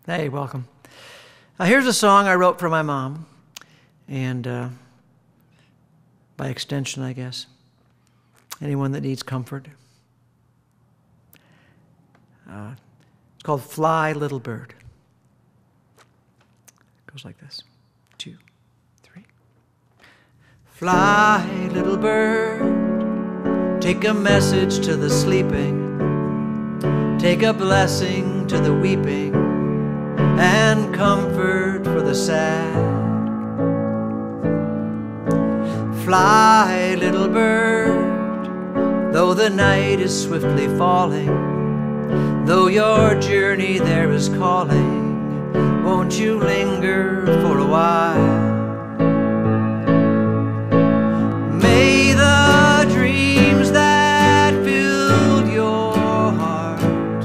Hey, welcome. Here's a song I wrote for my mom, and by extension, I guess, anyone that needs comfort. It's called Fly, Little Bird. It goes like this. 2, 3. Fly, little bird, take a message to the sleeping, take a blessing to the weeping, and comfort for the sad. Fly, little bird, though the night is swiftly falling, though your journey there is calling, won't you linger for a while? May the dreams that filled your heart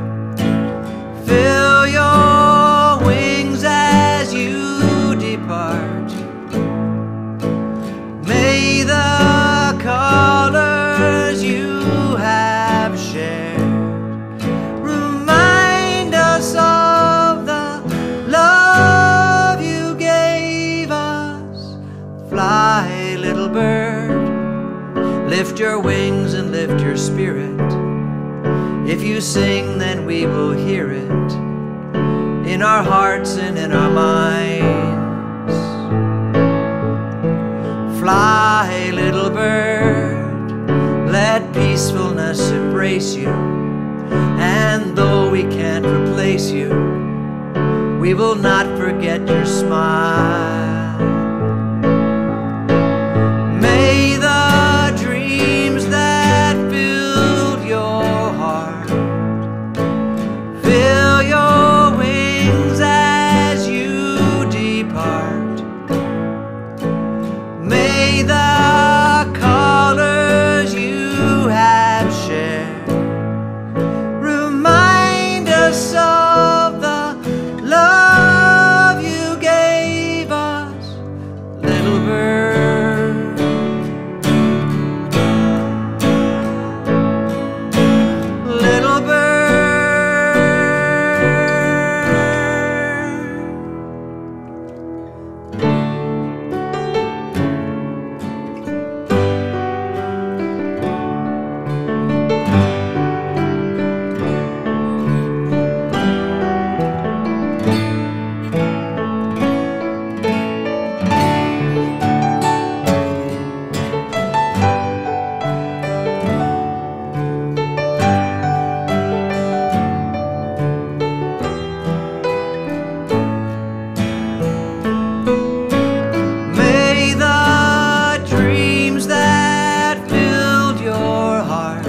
fill your wings as you depart. May the colors you have shared remind us of the love you gave us. Fly, little bird, lift your wings and lift your spirit. If you sing, then we will hear it in our hearts and in our minds. Fly, little bird, let peacefulness embrace you, and though we can't replace you, we will not forget your smile. May the dreams that filled your heart fill your wings as you depart. May the colors you have shared remind us of the love you gave us, little bird. Little bird. May the dreams that filled your heart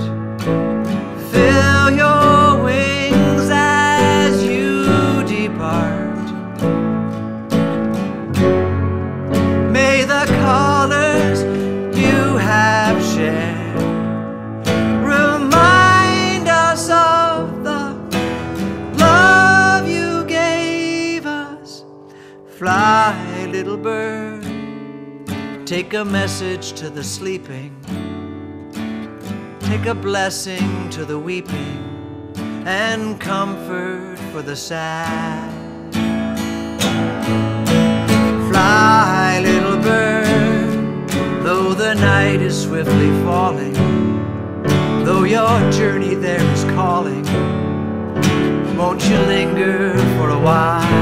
fill your wings as you depart. May the colors you have shared remind us of the love you gave us. Fly, little bird, take a message to the sleeping, take a blessing to the weeping, and comfort for the sad. Fly, little bird, though the night is swiftly falling, though your journey there is calling, won't you linger for a while?